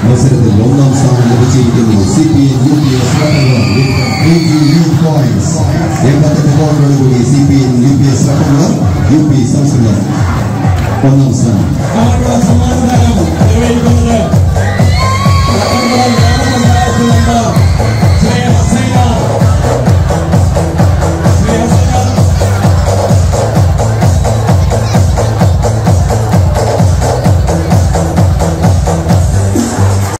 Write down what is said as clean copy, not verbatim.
മത്സരത്തിൽ ഒന്നാം സ്ഥാനം ലഭിച്ചിരിക്കുന്നു CPN UPS with 88 points. 88 പോയിന്റോടുകൂടി CPN UPS UP സംസ്കൃതം ഒന്നാം സ്ഥാനം.